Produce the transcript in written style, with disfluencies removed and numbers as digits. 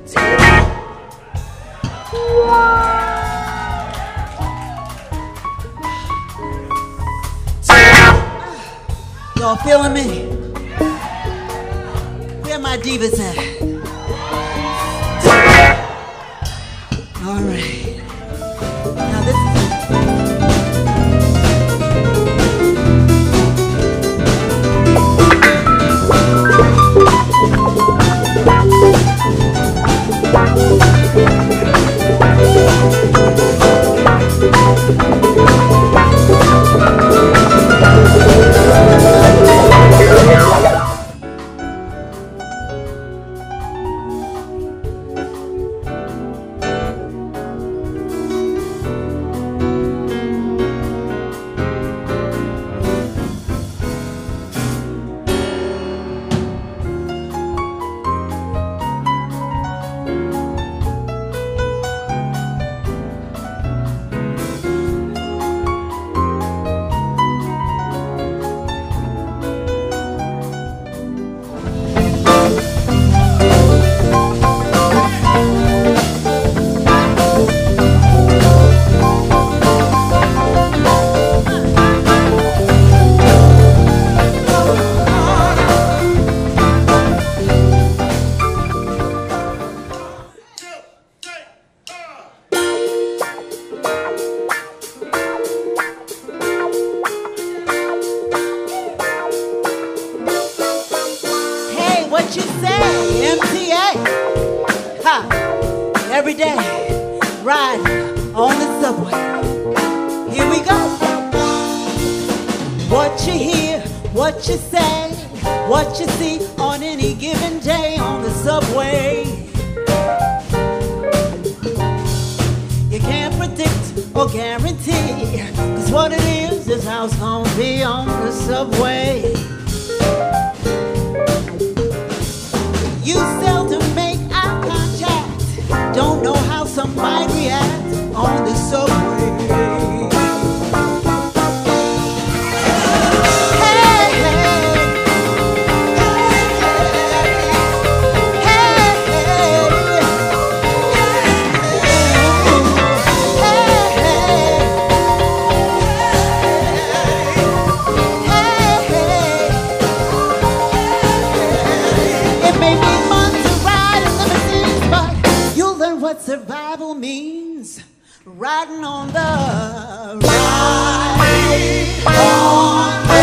Y'all feeling me? Where my divas at? All right. Now this is every day, riding on the subway. Here we go. What you hear, what you say, what you see on any given day on the subway. You can't predict or guarantee, 'cause what it is how it's gonna be on the subway. You seldom make eye contact, don't know how somebody reacts on the subway. What survival means, riding on the ride on.